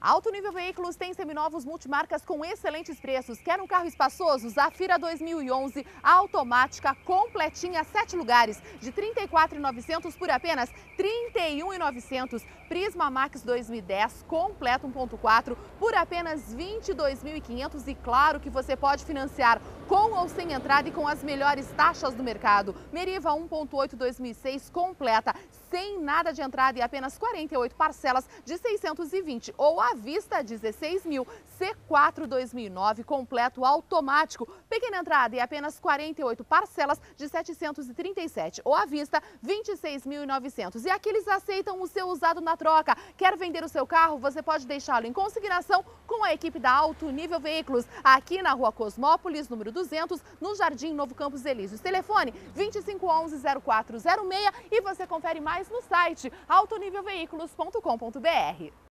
Alto Nível Veículos tem seminovos multimarcas com excelentes preços. Quer um carro espaçoso? Zafira 2011, automática, completinha, 7 lugares, de R$ 34.900 por apenas R$ 31.900. Prisma Max 2010, completo 1.4, por apenas R$ 22.500. E claro que você pode financiar com ou sem entrada e com as melhores taxas do mercado. Meriva 1.8 2006, completa, sem nada de entrada e apenas 48 parcelas de 620 ou à vista 16.000. C4 2009 completo automático, pequena entrada e apenas 48 parcelas de 737 ou à vista 26.900. E aqui eles aceitam o seu usado na troca. Quer vender o seu carro? Você pode deixá-lo em consignação com a equipe da Alto Nível Veículos, aqui na Rua Cosmópolis, número 200, no Jardim Novo Campos Elíseos. Telefone 2511-0406 e você confere mais no site autonivelveículos.com.br.